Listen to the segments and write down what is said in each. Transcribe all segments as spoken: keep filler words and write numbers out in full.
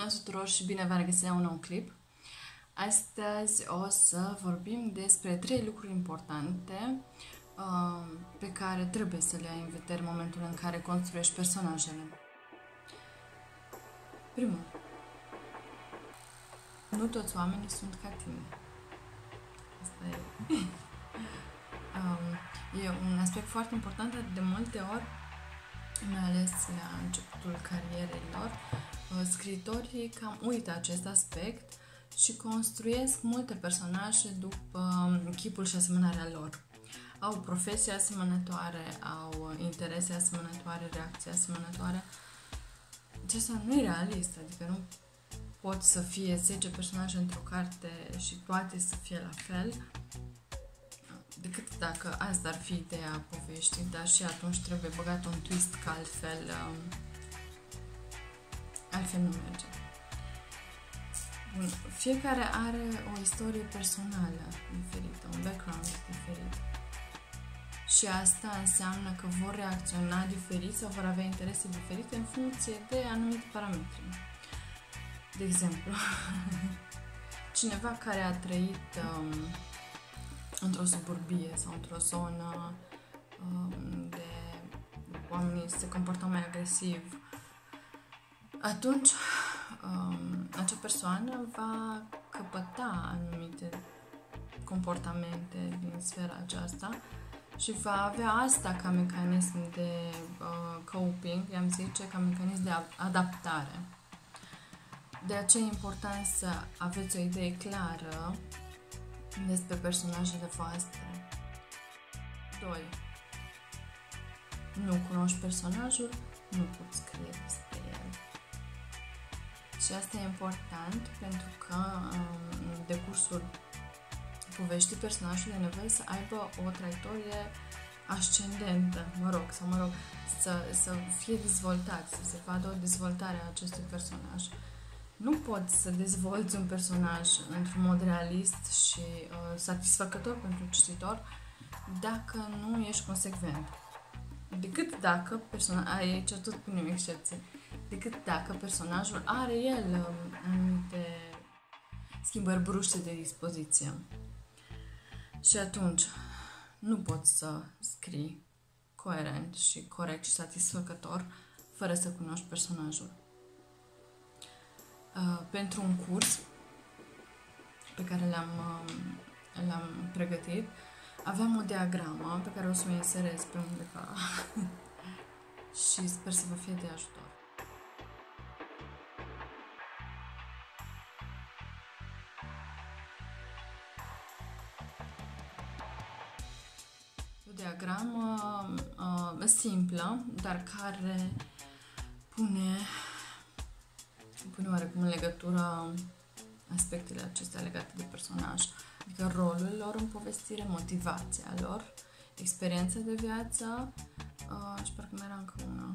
Bună tuturor și bine v-am regăsit la un nou clip. Astăzi o să vorbim despre trei lucruri importante uh, pe care trebuie să le ai în vedere în momentul în care construiești personajele. Primul. Nu toți oamenii sunt ca tine. Asta e. um, e un aspect foarte important, de multe ori, mai ales la începutul carierei lor, scriitorii cam uită acest aspect și construiesc multe personaje după chipul și asemănarea lor. Au profesii asemănătoare, au interese asemănătoare, reacții asemănătoare. Acesta nu e realist, adică nu pot să fie zece personaje într-o carte și toate să fie la fel, decât dacă asta ar fi ideea poveștii, dar și atunci trebuie băgat un twist, că altfel, um, altfel nu merge. Bun. Fiecare are o istorie personală diferită, un background diferit. Și asta înseamnă că vor reacționa diferit sau vor avea interese diferite în funcție de anumite parametri. De exemplu, cineva care a trăit um, într-o suburbie sau într-o zonă um, de oamenii se comportau mai agresiv, atunci um, acea persoană va căpăta anumite comportamente din sfera aceasta și va avea asta ca mecanism de uh, coping, i-am zice, ca mecanism de adaptare. De aceea e important să aveți o idee clară despre personajele voastre. doi. Nu cunoști personajul, nu poți scrie despre el. Și asta e important pentru că în decursul poveștii personajul e nevoie să aibă o traiectorie ascendentă, mă rog, sau mă rog, să, să fie dezvoltat, să se vadă o dezvoltare a acestui personaj. Nu poți să dezvolți un personaj într-un mod realist și uh, satisfăcător pentru cititor dacă nu ești consecvent. Decât dacă personajul, aici tot punem excepție, decât dacă personajul are el um, anumite schimbări bruște de dispoziție. Și atunci nu poți să scrii coerent și corect și satisfăcător fără să cunoști personajul. Uh, pentru un curs pe care l-am, uh, l-am pregătit, aveam o diagramă pe care o să o inserez pe undeva și sper să vă fie de ajutor. O diagramă uh, simplă, dar care pune pune oarecum în legătură aspectele acestea legate de personaj, adică rolul lor în povestire, motivația lor, experiența de viață uh, și parcă mai era încă una.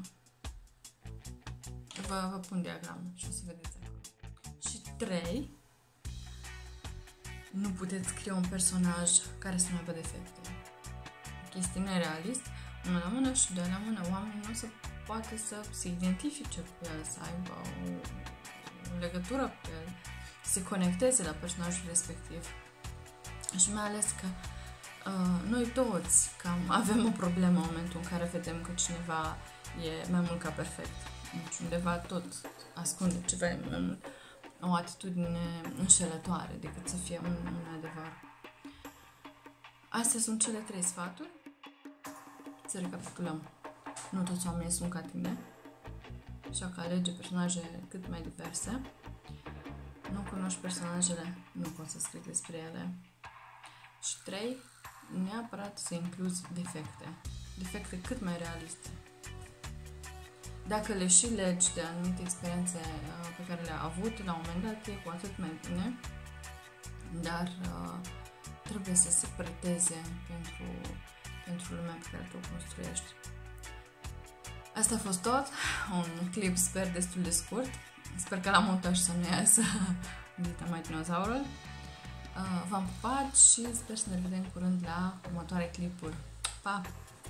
Vă, vă pun diagramă și o să vedeți acolo. Și trei, nu puteți scrie un personaj care să nu aibă defecte. Chestii nerealist, una la mână și doi la mână. Oamenii nu se poate să se identifice cu el, să aibă o, o legătură cu el, să se conecteze la personajul respectiv. Și mai ales că uh, noi toți cam avem o problemă în momentul în care vedem că cineva e mai mult ca perfect. Deci undeva tot ascunde ceva, mai mult, o atitudine înșelătoare decât să fie un, un adevăr. Astea sunt cele trei sfaturi. Să recapitulăm. Nu toți oamenii sunt ca tine, așa că alege personaje cât mai diverse. Nu cunoști personajele, nu poți să scrii despre ele. Și trei, neapărat să incluzi defecte. Defecte cât mai realiste. Dacă le și legi de anumite experiențe pe care le-a avut la un moment dat, e cu atât mai bine, dar uh, trebuie să se preteze pentru, pentru lumea pe care tu o construiești. Asta a fost tot, un clip sper destul de scurt, sper că la montaj să nu iasă dita mai dinozaurul. Uh, v-am pupat și sper să ne vedem curând la următoare clipuri. Pa!